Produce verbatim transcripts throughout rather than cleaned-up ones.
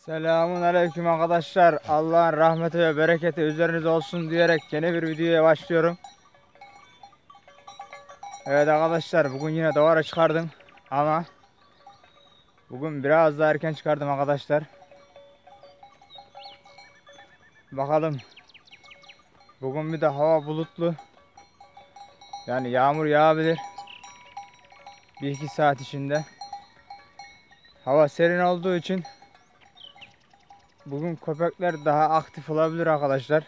Selamun aleyküm arkadaşlar. Allah'ın rahmeti ve bereketi üzerinize olsun diyerek yeni bir videoya başlıyorum. Evet arkadaşlar, bugün yine davara çıkardım ama bugün biraz daha erken çıkardım arkadaşlar. Bakalım, bugün bir de hava bulutlu, yani yağmur yağabilir bir iki saat içinde. Hava serin olduğu için bugün köpekler daha aktif olabilir arkadaşlar.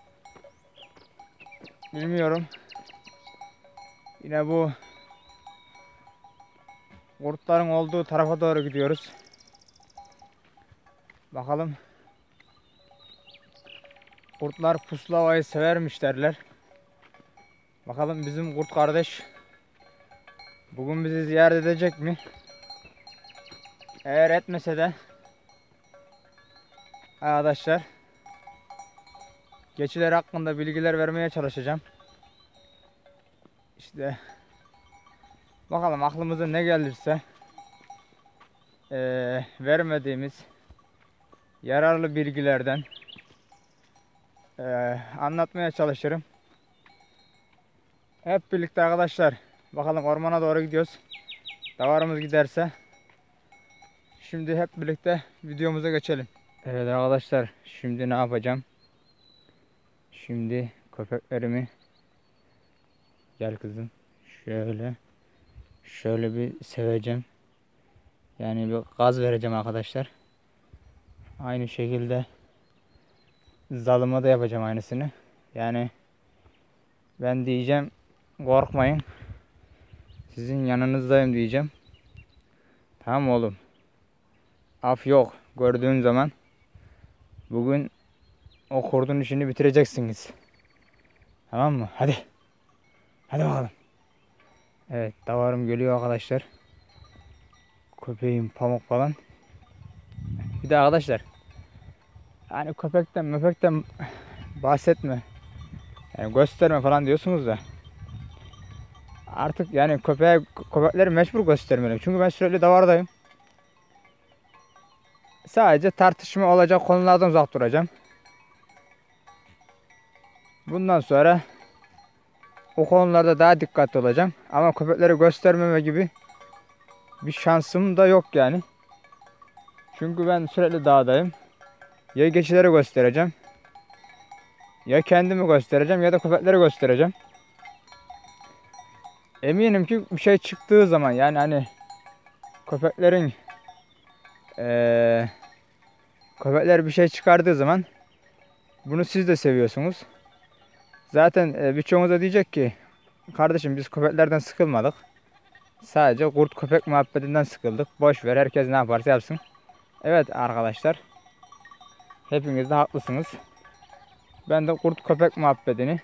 Bilmiyorum. Yine bu kurtların olduğu tarafa doğru gidiyoruz. Bakalım. Kurtlar puslu havayı severmiş derler. Bakalım bizim kurt kardeş bugün bizi ziyaret edecek mi? Eğer etmese de arkadaşlar, geçiler hakkında bilgiler vermeye çalışacağım. İşte bakalım aklımıza ne gelirse ee, vermediğimiz yararlı bilgilerden ee, anlatmaya çalışırım. Hep birlikte arkadaşlar, bakalım ormana doğru gidiyoruz. Davarımız giderse şimdi hep birlikte videomuza geçelim. Evet arkadaşlar, şimdi ne yapacağım? Şimdi köpeklerimi, gel kızım, şöyle şöyle bir seveceğim. Yani bir gaz vereceğim arkadaşlar. Aynı şekilde zalıma da yapacağım aynısını. Yani ben diyeceğim, korkmayın, sizin yanınızdayım diyeceğim. Tamam oğlum, af yok. Gördüğün zaman bugün o kurdun işini bitireceksiniz. Tamam mı? Hadi. Hadi bakalım. Evet, davarım geliyor arkadaşlar. Köpeğim Pamuk falan. Bir de arkadaşlar, hani köpekten möpekten bahsetme, yani gösterme falan diyorsunuz da artık yani köpeğe, köpekleri mecbur göstermeliyim. Çünkü ben sürekli davardayım. Sadece tartışma olacak konulardan uzak duracağım. Bundan sonra o konularda daha dikkatli olacağım. Ama köpekleri göstermeme gibi bir şansım da yok yani. Çünkü ben sürekli dağdayım. Ya geçileri göstereceğim, ya kendimi göstereceğim, ya da köpekleri göstereceğim. Eminim ki bir şey çıktığı zaman, yani hani köpeklerin ee, köpekler bir şey çıkardığı zaman bunu siz de seviyorsunuz. Zaten e, birçoğunuz da diyecek ki, kardeşim biz köpeklerden sıkılmadık. Sadece kurt köpek muhabbetinden sıkıldık. Boş ver, herkes ne yaparsa yapsın. Evet arkadaşlar, hepiniz de haklısınız. Ben de kurt köpek muhabbetini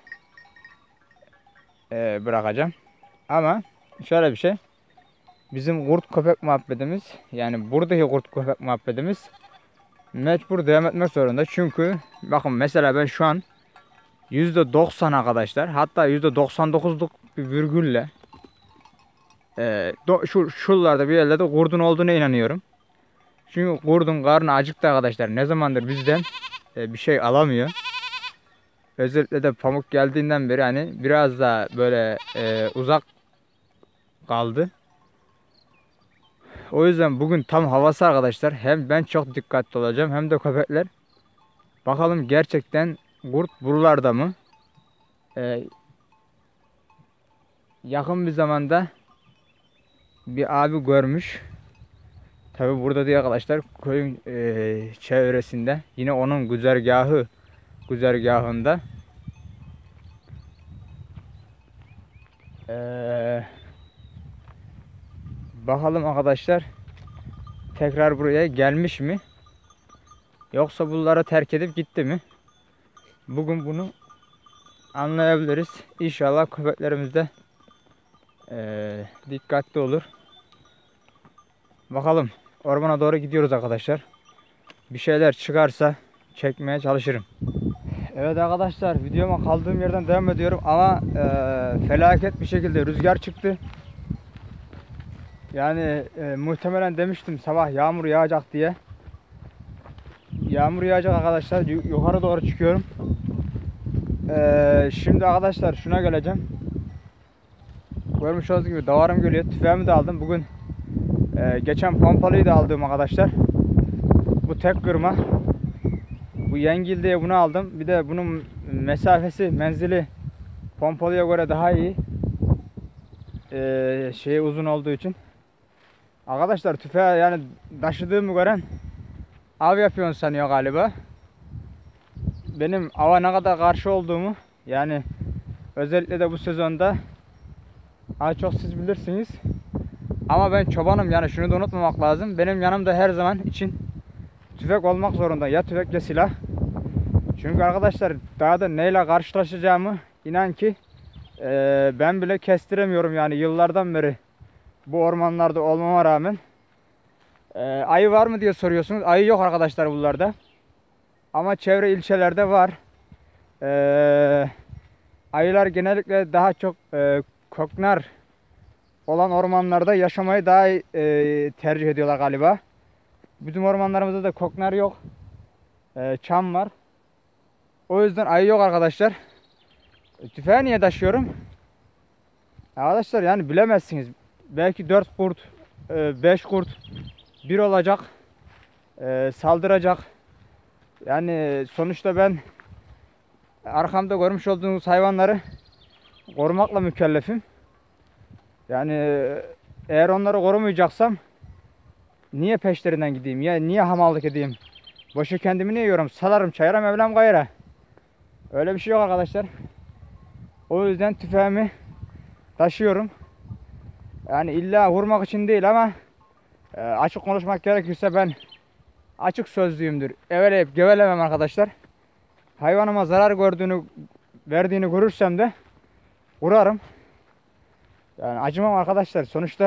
e, bırakacağım. Ama şöyle bir şey. Bizim kurt köpek muhabbetimiz, yani buradaki kurt köpek muhabbetimiz mecbur devam etmek zorunda. Çünkü bakın mesela ben şu an yüzde doksan arkadaşlar, hatta yüzde doksan dokuzluk bir virgülle e, do, şu şuralarda bir yerlerde kurdun olduğuna inanıyorum. Çünkü kurdun karnı acıktı arkadaşlar. Ne zamandır bizden e, bir şey alamıyor. Özellikle de Pamuk geldiğinden beri hani biraz da böyle e, uzak kaldı. O yüzden bugün tam havası arkadaşlar. Hem ben çok dikkatli olacağım, hem de köpekler. Bakalım gerçekten kurt buralarda mı? Ee, yakın bir zamanda bir abi görmüş. Tabi burada değil arkadaşlar. Köyün e, çevresinde. Yine onun güzergahı güzergahında. Ee, bakalım arkadaşlar, tekrar buraya gelmiş mi? Yoksa bunları terk edip gitti mi? Bugün bunu anlayabiliriz. İnşallah köpeklerimiz de ee, dikkatli olur. Bakalım, ormana doğru gidiyoruz arkadaşlar. Bir şeyler çıkarsa çekmeye çalışırım. Evet arkadaşlar, videoma kaldığım yerden devam ediyorum ama ee, felaket bir şekilde rüzgar çıktı. Yani e, muhtemelen demiştim sabah yağmur yağacak diye. Yağmur yağacak arkadaşlar. Yukarı doğru çıkıyorum. Ee, şimdi arkadaşlar şuna geleceğim. Görmüş olduğunuz gibi davarım geliyor. Tüfeğimi de aldım. Bugün e, geçen pompalıyı da aldım arkadaşlar. Bu tek kırma. Bu Yengil diye bunu aldım. Bir de bunun mesafesi, menzili pompalıya göre daha iyi. Ee, şey uzun olduğu için. Arkadaşlar tüfeği yani taşıdığımı gören av yapıyorsun sanıyor galiba. Benim ava ne kadar karşı olduğumu, yani özellikle de bu sezonda az çok siz bilirsiniz. Ama ben çobanım, yani şunu da unutmamak lazım. Benim yanımda her zaman için tüfek olmak zorunda. Ya tüfek ya silah. Çünkü arkadaşlar daha da neyle karşılaşacağımı inan ki e, ben bile kestiremiyorum yani yıllardan beri bu ormanlarda olmama rağmen. E, ayı var mı diye soruyorsunuz. Ayı yok arkadaşlar buralarda. Ama çevre ilçelerde var. E, ayılar genellikle daha çok e, koknar olan ormanlarda yaşamayı daha e, tercih ediyorlar galiba. Bizim ormanlarımızda da koknar yok. E, çam var. O yüzden ayı yok arkadaşlar. E, tüfeği niye taşıyorum? Arkadaşlar yani bilemezsiniz. Belki dört kurt, beş kurt bir olacak. E, saldıracak. Yani sonuçta ben arkamda görmüş olduğunuz hayvanları korumakla mükellefim. Yani eğer onları korumayacaksam niye peşlerinden gideyim ya, niye hamallık edeyim? Boşa kendimi niye yiyorum? Salarım çayıra, Mevlam gayra. Öyle bir şey yok arkadaşlar. O yüzden tüfeğimi taşıyorum. Yani illa vurmak için değil ama e, açık konuşmak gerekirse ben açık sözlüyümdür. Eveleyip gevelemem arkadaşlar. Hayvanıma zarar gördüğünü, verdiğini görürsem de vurarım. Yani acımam arkadaşlar. Sonuçta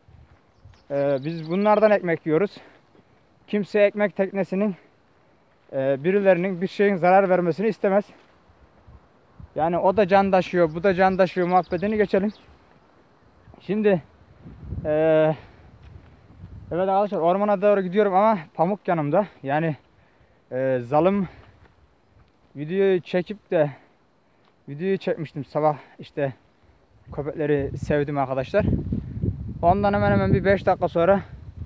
e, biz bunlardan ekmek yiyoruz. Kimse ekmek teknesinin e, birilerinin bir şeyin zarar vermesini istemez. Yani o da can taşıyor, bu da can taşıyor muhabbetini geçelim. Şimdi e, evet arkadaşlar ormana doğru gidiyorum ama pamuk yanımda. Yani e, zalim videoyu çekip de videoyu çekmiştim sabah, işte köpekleri sevdim arkadaşlar. Ondan hemen hemen bir beş dakika sonra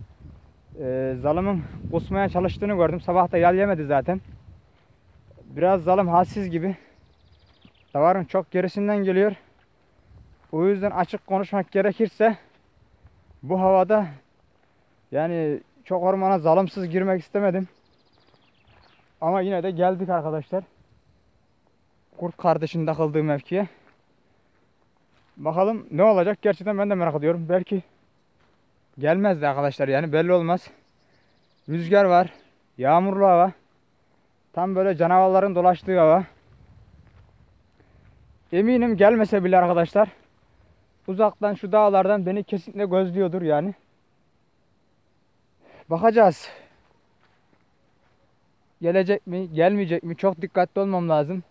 e, zalımın kusmaya çalıştığını gördüm. Sabah da yal yemedi zaten. Biraz zalim halsiz gibi. Davarın çok gerisinden geliyor. O yüzden açık konuşmak gerekirse bu havada yani çok ormana zalımsız girmek istemedim. Ama yine de geldik arkadaşlar. Kurt kardeşin takıldığı mevkiye. Bakalım ne olacak, gerçekten ben de merak ediyorum. Belki gelmez de arkadaşlar, yani belli olmaz. Rüzgar var, yağmurlu hava. Tam böyle canavarların dolaştığı hava. Eminim gelmese bile arkadaşlar uzaktan şu dağlardan beni kesinlikle gözlüyordur yani. Bakacağız. Gelecek mi, gelmeyecek mi? Çok dikkatli olmam lazım.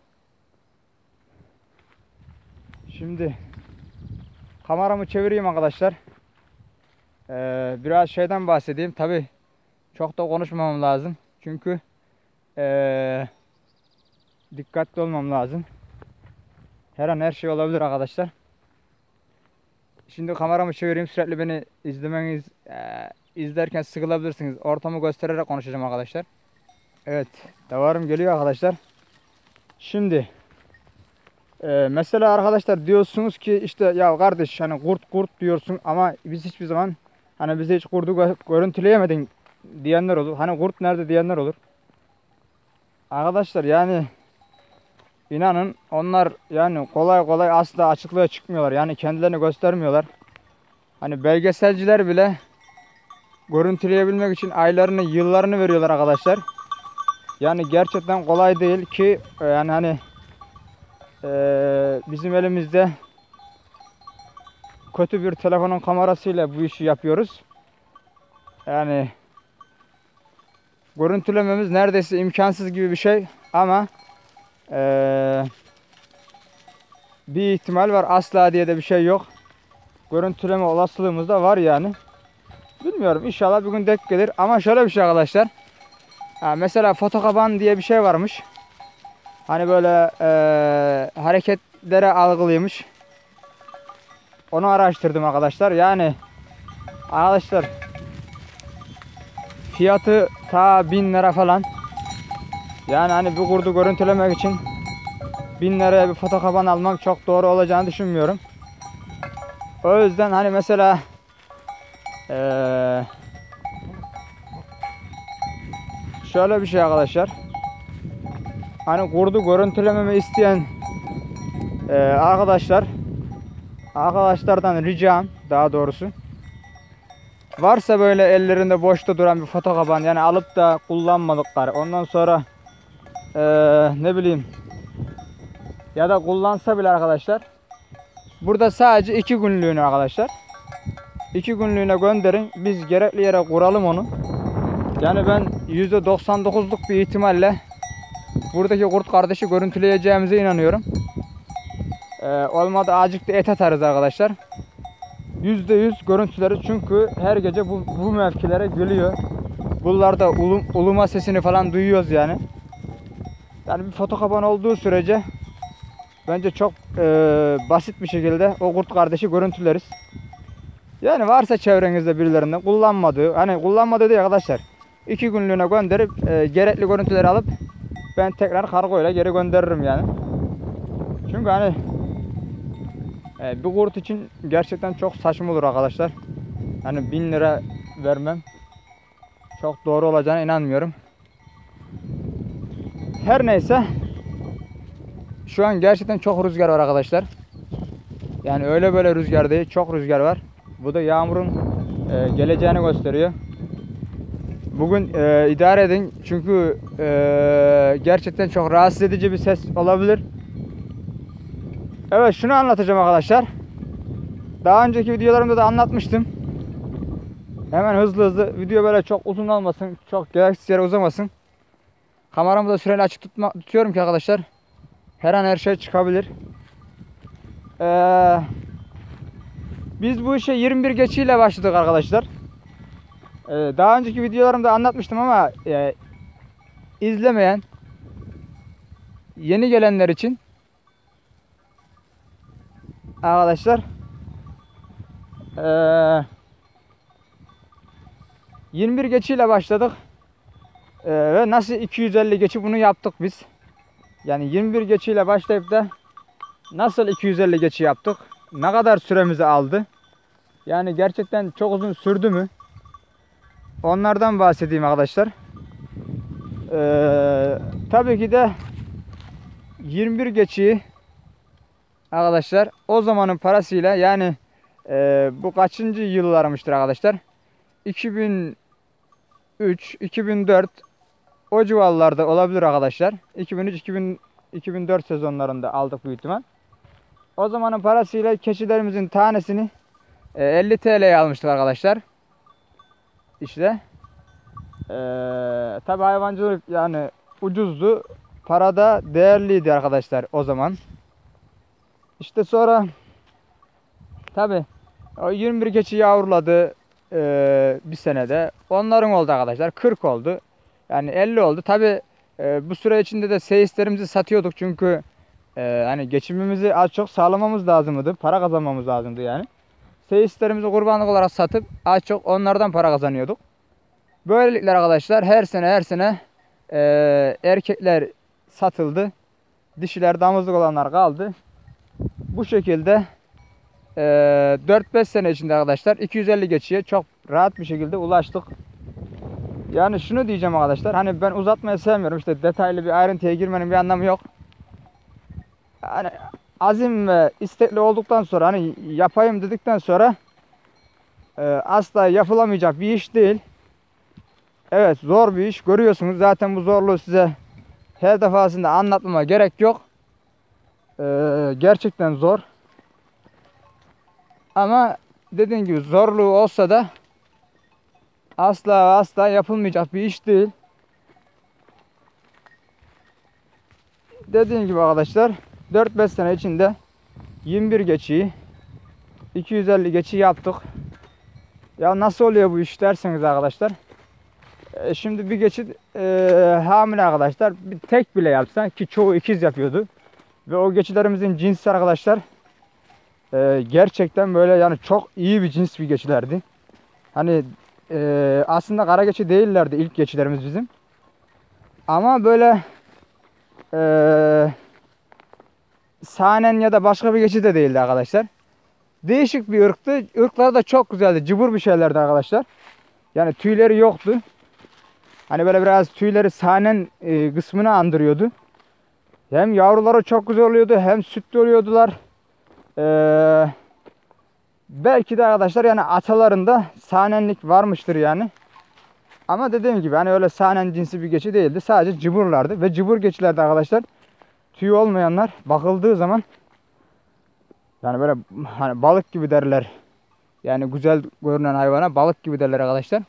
Şimdi kameramı çevireyim arkadaşlar. Ee, biraz şeyden bahsedeyim. Tabi çok da konuşmamam lazım. Çünkü ee, dikkatli olmam lazım. Her an her şey olabilir arkadaşlar. Şimdi kameramı çevireyim. Sürekli beni izlemeniz, ee, izlerken sıkılabilirsiniz. Ortamı göstererek konuşacağım arkadaşlar. Evet, davarım geliyor arkadaşlar. Şimdi e, mesela arkadaşlar diyorsunuz ki işte ya kardeş hani kurt kurt diyorsun ama biz hiçbir zaman hani bize hiç kurdu görüntüleyemedin diyenler olur. Hani kurt nerede diyenler olur. Arkadaşlar yani inanın onlar yani kolay kolay asla açıklığa çıkmıyorlar. Yani kendilerini göstermiyorlar. Hani belgeselciler bile görüntüleyebilmek için aylarını, yıllarını veriyorlar arkadaşlar. Yani gerçekten kolay değil ki yani hani e, bizim elimizde kötü bir telefonun kamerasıyla bu işi yapıyoruz. Yani görüntülememiz neredeyse imkansız gibi bir şey ama e, bir ihtimal var, asla diye de bir şey yok. Görüntüleme olasılığımız da var yani. Bilmiyorum, inşallah bir gün denk gelir ama şöyle bir şey arkadaşlar. Ha, mesela fotokaban diye bir şey varmış. Hani böyle e, hareketlere algılıymış. Onu araştırdım arkadaşlar. Yani arkadaşlar fiyatı ta bin lira falan. Yani hani bir kurdu görüntülemek için bin liraya bir fotokaban almak çok doğru olacağını düşünmüyorum. O yüzden hani mesela ee, şöyle bir şey arkadaşlar. Hani kurdu görüntülememi isteyen ee, arkadaşlar arkadaşlardan ricam, daha doğrusu varsa böyle ellerinde boşta duran bir fotokaban, yani alıp da kullanmadıkları, ondan sonra ee, ne bileyim, ya da kullansa bile arkadaşlar burada sadece iki günlüğüne arkadaşlar iki günlüğüne gönderin, biz gerekli yere kuralım onu. Yani ben yüzde doksan dokuzluk bir ihtimalle buradaki kurt kardeşi görüntüleyeceğimize inanıyorum. Ee, olmadı azıcık da et atarız arkadaşlar. yüzde yüz görüntüleri, çünkü her gece bu, bu mevkilere geliyor. Buralarda ulum, uluma sesini falan duyuyoruz yani. Yani bir fotokaban olduğu sürece bence çok e, basit bir şekilde o kurt kardeşi görüntüleriz. Yani varsa çevrenizde birilerinden kullanmadığı, hani kullanmadığı değil arkadaşlar, iki günlüğüne gönderip e, gerekli görüntüleri alıp ben tekrar kargo ile geri gönderirim yani. Çünkü hani e, bir kurt için gerçekten çok saçma olur arkadaşlar. Hani bin lira vermem çok doğru olacağına inanmıyorum. Her neyse, şu an gerçekten çok rüzgar var arkadaşlar. Yani öyle böyle rüzgar değil, çok rüzgar var. Bu da yağmurun e, geleceğini gösteriyor. Bugün e, idare edin, çünkü e, gerçekten çok rahatsız edici bir ses olabilir. Evet, şunu anlatacağım arkadaşlar. Daha önceki videolarımda da anlatmıştım. Hemen hızlı hızlı, video böyle çok uzun olmasın, çok gereksiz yere uzamasın. Kameramı da süreli açık tutma, tutuyorum ki arkadaşlar, her an her şey çıkabilir. Ee, biz bu işe yirmi bir geçiyle başladık arkadaşlar. Ee, daha önceki videolarımda anlatmıştım ama e, izlemeyen yeni gelenler için arkadaşlar e, yirmi bir geçiyle başladık e, ve nasıl iki yüz elli geçi bunu yaptık biz. Yani yirmi bir geçiyle başlayıp da nasıl iki yüz elli geçi yaptık, ne kadar süremizi aldı, yani gerçekten çok uzun sürdü mü, onlardan bahsedeyim arkadaşlar. Ee, tabii ki de yirmi bir geçiyi arkadaşlar o zamanın parasıyla, yani e, bu kaçıncı yıllarmıştır arkadaşlar, iki bin üç iki bin dört o civarlarda olabilir arkadaşlar. iki bin üç iki bin dört sezonlarında aldık büyük ihtimal. O zamanın parasıyla keçilerimizin tanesini e, elli T L'ye almıştık arkadaşlar. İşte Ee, tabi hayvancılık yani ucuzdu. Para da değerliydi arkadaşlar o zaman. İşte sonra tabi o yirmi bir keçi yavruladı e, bir senede. Onların oldu arkadaşlar. kırk oldu. Yani elli oldu. Tabi e, bu süre içinde de seyislerimizi satıyorduk. Çünkü e, hani geçimimizi az çok sağlamamız lazımdı. Para kazanmamız lazımdı yani. Seyislerimizi kurbanlık olarak satıp az çok onlardan para kazanıyorduk. Böylelikle arkadaşlar her sene her sene e, erkekler satıldı. Dişiler, damızlık olanlar kaldı. Bu şekilde e, dört beş sene içinde arkadaşlar iki yüz elli geçiye çok rahat bir şekilde ulaştık. Yani şunu diyeceğim arkadaşlar, hani ben uzatmayı sevmiyorum, işte detaylı bir ayrıntıya girmenin bir anlamı yok. Yani azim ve istekli olduktan sonra, hani yapayım dedikten sonra e, asla yapılamayacak bir iş değil. Evet, zor bir iş, görüyorsunuz zaten. Bu zorluğu size her defasında anlatmama gerek yok. Ee, gerçekten zor. Ama dediğim gibi zorluğu olsa da asla asla yapılmayacak bir iş değil. Dediğim gibi arkadaşlar, dört beş sene içinde yirmi bir geçiyi, iki yüz elli geçi yaptık. Ya nasıl oluyor bu iş derseniz arkadaşlar, E, şimdi bir geçit e, hamile arkadaşlar. Bir tek bile yapsa ki çoğu ikiz yapıyordu. Ve o geçilerimizin cinsi arkadaşlar e, gerçekten böyle yani çok iyi bir cins bir geçilerdi. Hani e, aslında kara geçi değillerdi ilk geçilerimiz bizim. Ama böyle e, sahnen ya da başka bir geçi de değildi arkadaşlar. Değişik bir ırktı. Irkları da çok güzeldi. Cıbır bir şeylerdi arkadaşlar. Yani tüyleri yoktu. Hani böyle biraz tüyleri sahnen e, kısmını andırıyordu. Hem yavruları çok güzel oluyordu hem sütlü oluyordular. Ee, belki de arkadaşlar yani atalarında sahnenlik varmıştır yani. Ama dediğim gibi hani öyle sahnen cinsi bir geçi değildi. Sadece cıbırlardı ve cıbır geçilerde arkadaşlar tüy olmayanlar bakıldığı zaman yani böyle hani balık gibi derler. Yani güzel görünen hayvana balık gibi derler arkadaşlar.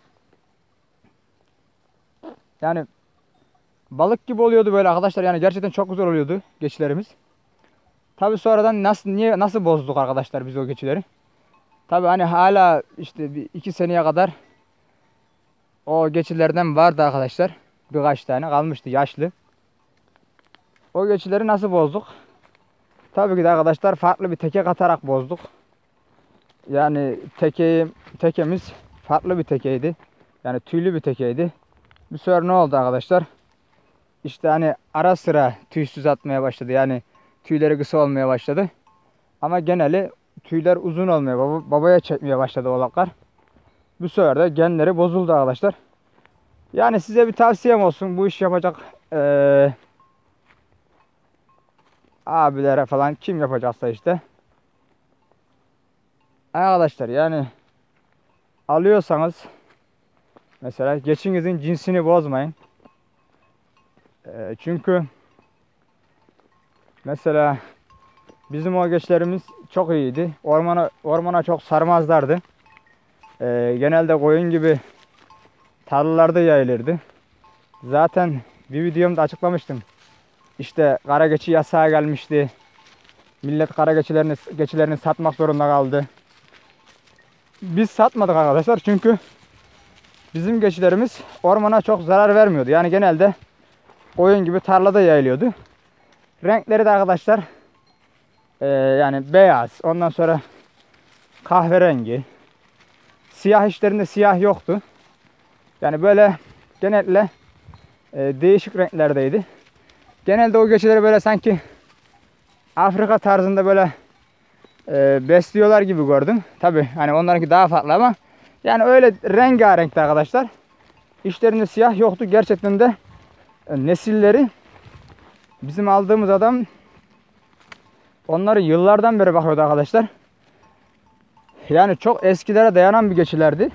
Yani balık gibi oluyordu böyle arkadaşlar. Yani gerçekten çok güzel oluyordu geçilerimiz. Tabi sonradan nasıl niye nasıl bozduk arkadaşlar biz o geçileri? Tabi hani hala işte bir iki seneye kadar o geçilerden vardı arkadaşlar. Birkaç tane kalmıştı yaşlı. O geçileri nasıl bozduk? Tabii ki de arkadaşlar farklı bir teke katarak bozduk. Yani teke, tekemiz farklı bir tekeydi. Yani tüylü bir tekeydi. Bir sefer ne oldu arkadaşlar? İşte hani ara sıra tüysüz atmaya başladı. Yani tüyleri kısa olmaya başladı. Ama geneli tüyler uzun olmaya, baba, babaya çekmeye başladı oğlaklar. Bu sefer de genleri bozuldu arkadaşlar. Yani size bir tavsiyem olsun. Bu iş yapacak ee, abilere falan kim yapacaksa işte. Arkadaşlar yani alıyorsanız mesela geçinizin cinsini bozmayın. E, çünkü mesela bizim o geçlerimiz çok iyiydi. Ormana ormana çok sarmazlardı. E, genelde koyun gibi tarlalarda yayılırdı. Zaten bir videomda açıklamıştım. İşte kara geçi yasağı gelmişti. Millet kara geçilerini, geçilerini satmak zorunda kaldı. Biz satmadık arkadaşlar çünkü bizim geçilerimiz ormana çok zarar vermiyordu. Yani genelde koyun gibi tarlada yayılıyordu. Renkleri de arkadaşlar e, yani beyaz, ondan sonra kahverengi, siyah, işlerinde siyah yoktu. Yani böyle genelde e, değişik renklerdeydi. Genelde o geçileri böyle sanki Afrika tarzında böyle e, besliyorlar gibi gördüm. Tabi hani onlarınki daha farklı ama yani öyle rengarenkti arkadaşlar. İşlerinde siyah yoktu. Gerçekten de e, nesilleri bizim aldığımız adam onları yıllardan beri bakıyordu arkadaşlar. Yani çok eskilere dayanan bir geçilerdi.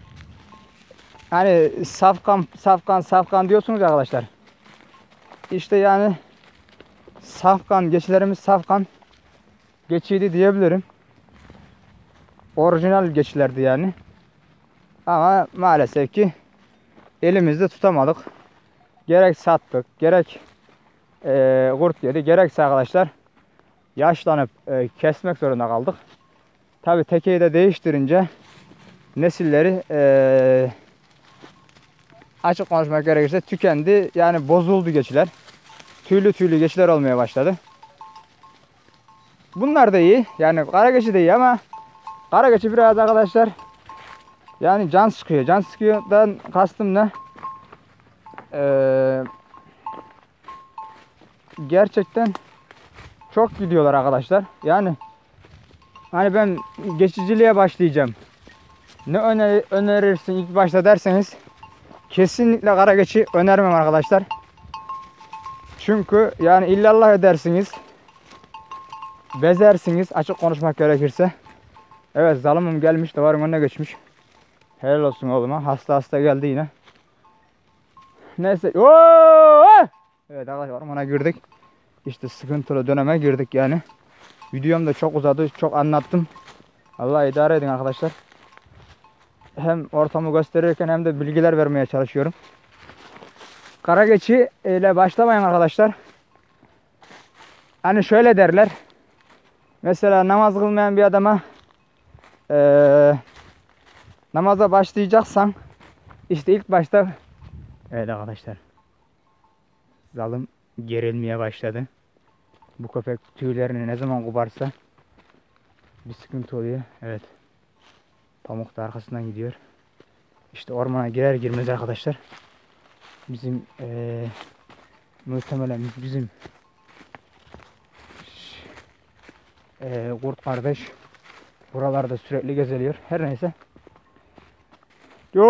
Hani safkan safkan safkan diyorsunuz arkadaşlar. İşte yani safkan geçilerimiz safkan geçiydi diyebilirim. Orijinal geçilerdi yani. Ama maalesef ki elimizde tutamadık. Gerek sattık, gerek e, kurt yedi, gerekse arkadaşlar yaşlanıp e, kesmek zorunda kaldık. Tabi tekeyi de değiştirince nesilleri e, açık konuşmak gerekirse tükendi. Yani bozuldu geçiler. Tüylü tüylü geçiler olmaya başladı. Bunlar da iyi. Yani kara geçi de iyi ama kara geçi biraz arkadaşlar yani can sıkıyor. Can sıkıyordan kastım ne? Ee, gerçekten çok gidiyorlar arkadaşlar. Yani hani ben geçiciliğe başlayacağım. Ne öner önerirsin ilk başta derseniz kesinlikle kara geçi önermem arkadaşlar. Çünkü yani illallah edersiniz. Bezersiniz açık konuşmak gerekirse. Evet zalımım gelmiş, davarın önüne geçmiş. Helal olsun oğluma. Hasta hasta geldi yine. Neyse. Oo! Evet arkadaşlar ormana girdik. İşte sıkıntılı döneme girdik yani. Videom da çok uzadı. Çok anlattım. Allah idare edin arkadaşlar. Hem ortamı gösterirken hem de bilgiler vermeye çalışıyorum. Kara geçi ile başlamayın arkadaşlar. Hani şöyle derler. Mesela namaz kılmayan bir adama ee, namaza başlayacaksan işte ilk başta Evet arkadaşlar. Zalım gerilmeye başladı. Bu köpek tüylerini ne zaman koparsa bir sıkıntı oluyor. Evet. Pamuk da arkasından gidiyor. İşte ormana girer girmez arkadaşlar. Bizim ee, muhtemelen bizim ee, kurt kardeş buralarda sürekli gezeliyor. Her neyse. Yo!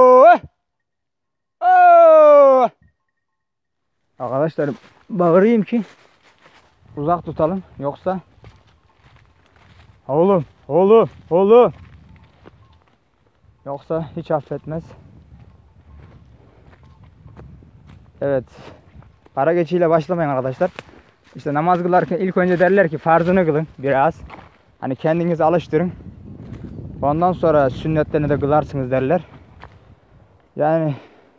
Oh! Arkadaşlar bağırayım ki uzak tutalım. Yoksa oğlum, oğlum, oğlum. Yoksa hiç affetmez. Evet. Kara geçiyle başlamayın arkadaşlar. İşte namaz kılarken ilk önce derler ki farzını kılın biraz. Hani kendinizi alıştırın. Ondan sonra sünnetlerini de kılarsınız derler. Yani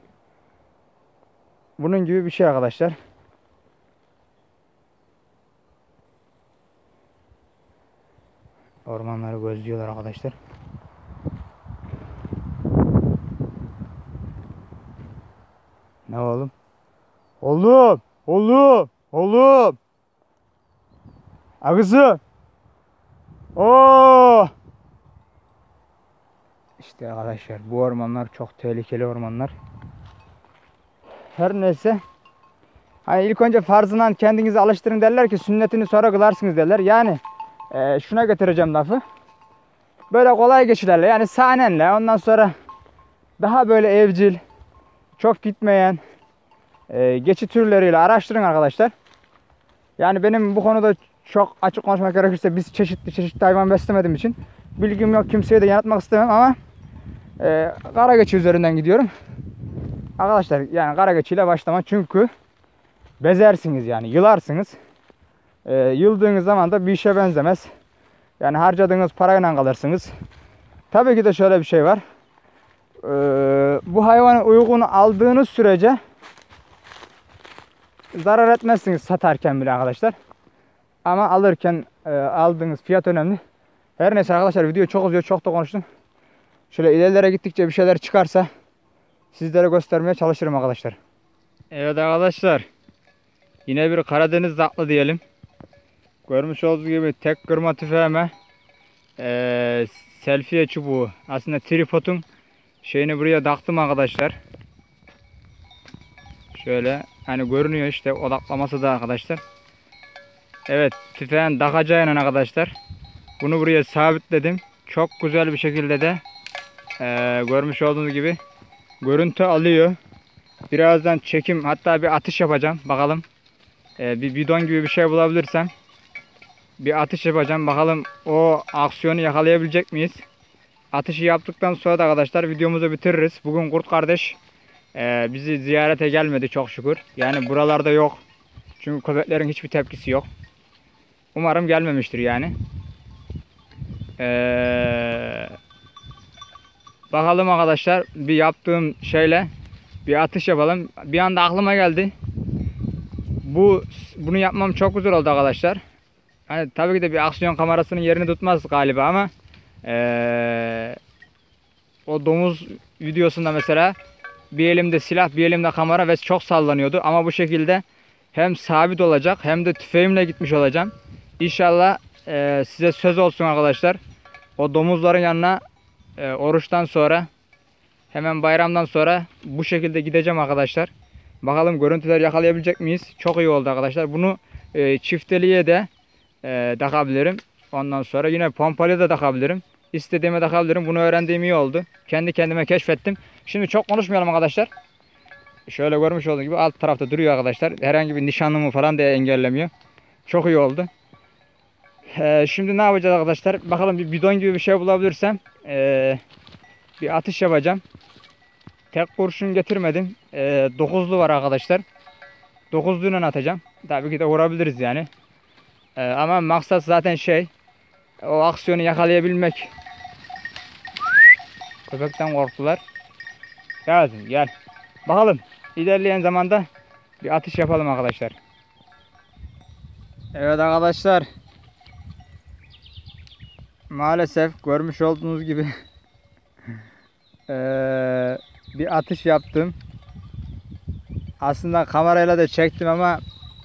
bunun gibi bir şey arkadaşlar. Ormanları gözlüyorlar arkadaşlar. Ne oğlum? Oğlum! Oğlum! Oğlum! Ağzı! Oo! İşte arkadaşlar bu ormanlar çok tehlikeli ormanlar. Her neyse. Hani ilk önce farzından kendinizi alıştırın derler ki sünnetini sonra kılarsınız derler. Yani e, şuna getireceğim lafı. Böyle kolay geçilerle yani sahnenle ondan sonra daha böyle evcil, çok gitmeyen e, geçi türleriyle araştırın arkadaşlar. Yani benim bu konuda çok açık konuşmak gerekirse biz çeşitli çeşitli hayvan beslemediğim için bilgim yok, kimseye de yanıtmak istemem ama e, kara geçi üzerinden gidiyorum. Arkadaşlar yani kara geçiyle başlama çünkü bezersiniz yani yılarsınız. E, yıldığınız zaman da bir işe benzemez. Yani harcadığınız parayla kalırsınız. Tabii ki de şöyle bir şey var. Ee, bu hayvanı uygun aldığınız sürece zarar etmezsiniz satarken bile arkadaşlar. Ama alırken e, aldığınız fiyat önemli. Her neyse arkadaşlar video çok uzuyor, çok da konuştum. Şöyle ilerlere gittikçe bir şeyler çıkarsa sizlere göstermeye çalışırım arkadaşlar. Evet arkadaşlar. Yine bir Karadeniz atlı diyelim. Görmüş olduğunuz gibi tek kırma tüfeğime e, selfie çubuğu. Aslında tripodun şeyini buraya taktım arkadaşlar. Şöyle hani görünüyor işte odaklaması da arkadaşlar. Evet tüfeğin takacağıyla arkadaşlar. Bunu buraya sabitledim. Çok güzel bir şekilde de e, görmüş olduğunuz gibi görüntü alıyor. Birazdan çekim hatta bir atış yapacağım. Bakalım e, bir bidon gibi bir şey bulabilirsem bir atış yapacağım. Bakalım o aksiyonu yakalayabilecek miyiz? Atışı yaptıktan sonra da arkadaşlar videomuzu bitiririz. Bugün kurt kardeş e, bizi ziyarete gelmedi çok şükür. Yani buralarda yok. Çünkü köpeklerin hiçbir tepkisi yok. Umarım gelmemiştir yani. Ee, bakalım arkadaşlar bir yaptığım şeyle bir atış yapalım. Bir anda aklıma geldi. Bu bunu yapmam çok güzel oldu arkadaşlar. Hani tabii ki de bir aksiyon kamerasının yerini tutmaz galiba ama ee, o domuz videosunda mesela bir elimde silah bir elimde kamera ve çok sallanıyordu ama bu şekilde hem sabit olacak hem de tüfeğimle gitmiş olacağım. İnşallah e, size söz olsun arkadaşlar. O domuzların yanına e, oruçtan sonra hemen bayramdan sonra bu şekilde gideceğim arkadaşlar. Bakalım görüntüler yakalayabilecek miyiz? Çok iyi oldu arkadaşlar. Bunu e, çifteliğe de e, takabilirim. Ondan sonra yine pompalıya da takabilirim. İstediğime takabilirim. Bunu öğrendiğim iyi oldu. Kendi kendime keşfettim. Şimdi çok konuşmayalım arkadaşlar. Şöyle görmüş olduğunuz gibi alt tarafta duruyor arkadaşlar. Herhangi bir nişanlımı falan da engellemiyor. Çok iyi oldu. Ee, şimdi ne yapacağız arkadaşlar? Bakalım bir bidon gibi bir şey bulabilirsem ee, bir atış yapacağım. Tek kurşun getirmedim. Ee, dokuzlu var arkadaşlar. Dokuzluyla atacağım. Tabii ki de vurabiliriz yani. Ee, ama maksat zaten şey o aksiyonu yakalayabilmek. Köpekten korktular. Gel gel. Bakalım ilerleyen zamanda bir atış yapalım arkadaşlar. Evet arkadaşlar. Maalesef görmüş olduğunuz gibi ee, bir atış yaptım. Aslında kamerayla da çektim ama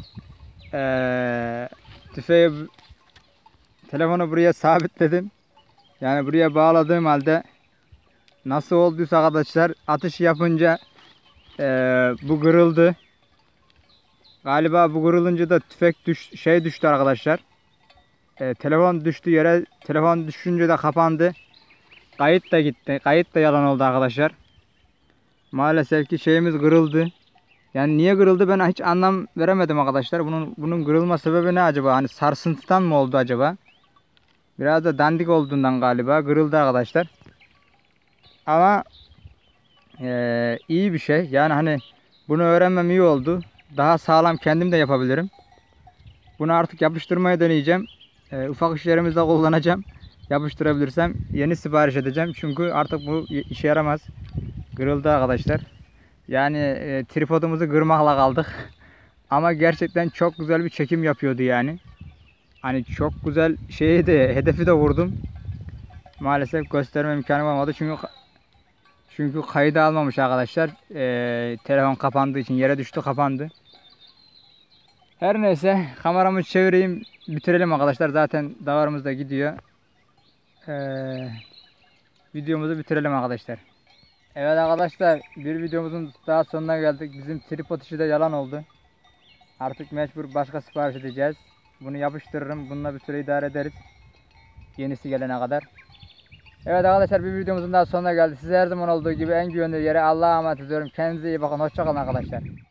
ee, tüfeği telefonu buraya sabitledim. Yani buraya bağladığım halde nasıl olduysa arkadaşlar atış yapınca ee, bu kırıldı. Galiba bu kırılınca da tüfek düş şey düştü arkadaşlar. E, telefon düştü yere. Telefon düşünce de kapandı. Kayıt da gitti. Kayıt da yalan oldu arkadaşlar. Maalesef ki şeyimiz kırıldı. Yani niye kırıldı ben hiç anlam veremedim arkadaşlar. Bunun bunun kırılma sebebi ne acaba? Hani sarsıntıdan mı oldu acaba? Biraz da dandik olduğundan galiba kırıldı arkadaşlar. Ama e, iyi bir şey. Yani hani bunu öğrenmem iyi oldu. Daha sağlam kendim de yapabilirim. Bunu artık yapıştırmaya deneyeceğim. E, ufak işlerimizde kullanacağım. Yapıştırabilirsem yeni sipariş edeceğim. Çünkü artık bu işe yaramaz. Kırıldı arkadaşlar. Yani e, tripodumuzu kırmakla kaldık. Ama gerçekten çok güzel bir çekim yapıyordu yani. Hani çok güzel şeyi de hedefi de vurdum. Maalesef gösterme imkanım olmadı. Çünkü çünkü kaydı almamış arkadaşlar. E, telefon kapandığı için yere düştü, kapandı. Her neyse kameramı çevireyim, bitirelim arkadaşlar. Zaten davarımız da gidiyor. Ee, videomuzu bitirelim arkadaşlar. Evet arkadaşlar, bir videomuzun daha sonuna geldik. Bizim tripod işi de yalan oldu. Artık mecbur başka sipariş edeceğiz. Bunu yapıştırırım. Bununla bir süre idare ederiz. Yenisi gelene kadar. Evet arkadaşlar, bir videomuzun daha sonuna geldik. Size her zaman olduğu gibi en güvenli yere Allah'a emanet ediyorum. Kendinize iyi bakın. Hoşça kalın arkadaşlar.